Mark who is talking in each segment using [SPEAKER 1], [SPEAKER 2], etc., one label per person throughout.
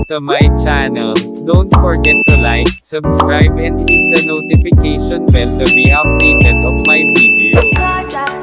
[SPEAKER 1] to my channel. Don't forget to like, subscribe and hit the notification bell to be updated of my videos.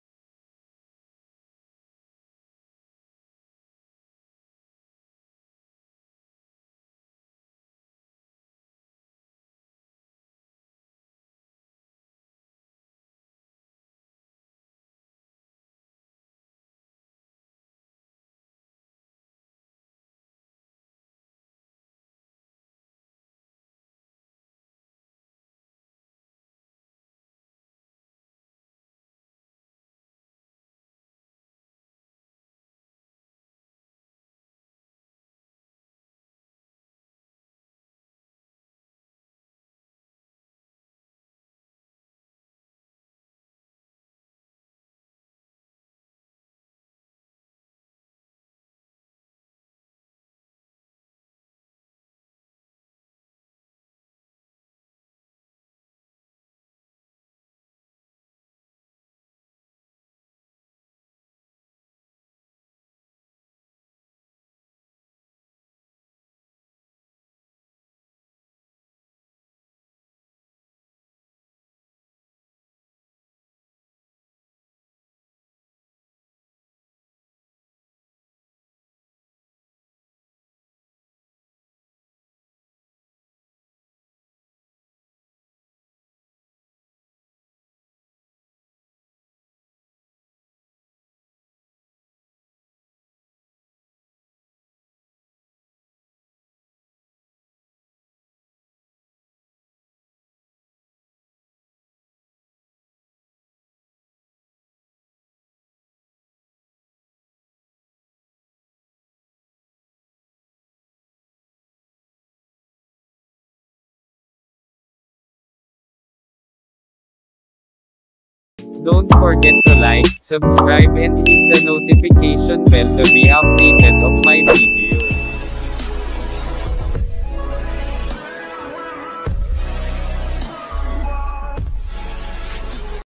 [SPEAKER 1] Don't forget to like, subscribe and hit the notification bell to be updated of my videos.